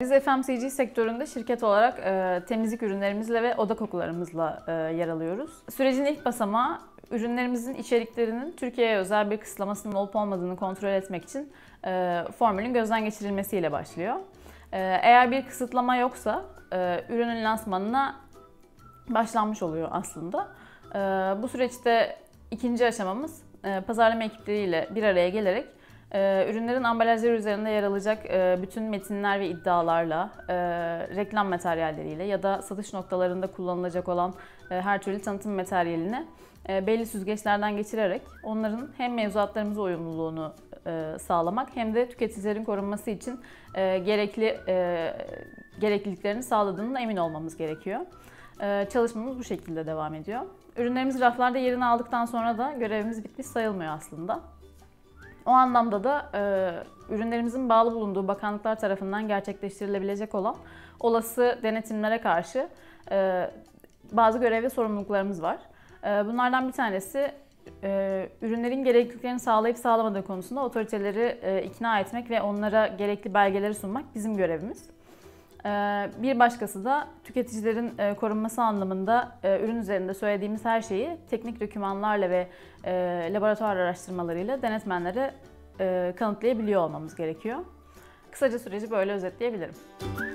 Biz FMCG sektöründe şirket olarak temizlik ürünlerimizle ve oda kokularımızla yer alıyoruz. Sürecin ilk basamağı ürünlerimizin içeriklerinin Türkiye'ye özel bir kısıtlamasının olup olmadığını kontrol etmek için formülün gözden geçirilmesiyle başlıyor. Eğer bir kısıtlama yoksa ürünün lansmanına başlanmış oluyor aslında. Bu süreçte ikinci aşamamız pazarlama ekipleriyle bir araya gelerek ürünlerin ambalajları üzerinde yer alacak bütün metinler ve iddialarla, reklam materyalleriyle ya da satış noktalarında kullanılacak olan her türlü tanıtım materyalini belli süzgeçlerden geçirerek onların hem mevzuatlarımıza uyumluluğunu sağlamak hem de tüketicilerin korunması için gerekliliklerini sağladığına emin olmamız gerekiyor. Çalışmamız bu şekilde devam ediyor. Ürünlerimiz raflarda yerini aldıktan sonra da görevimiz bitmiş sayılmıyor aslında. O anlamda da ürünlerimizin bağlı bulunduğu bakanlıklar tarafından gerçekleştirilebilecek olan olası denetimlere karşı bazı görev ve sorumluluklarımız var. Bunlardan bir tanesi ürünlerin gerekliliklerini sağlayıp sağlamadığı konusunda otoriteleri ikna etmek ve onlara gerekli belgeleri sunmak bizim görevimiz. Bir başkası da tüketicilerin korunması anlamında ürün üzerinde söylediğimiz her şeyi teknik dokümanlarla ve laboratuvar araştırmalarıyla denetmenlere kanıtlayabiliyor olmamız gerekiyor. Kısaca süreci böyle özetleyebilirim.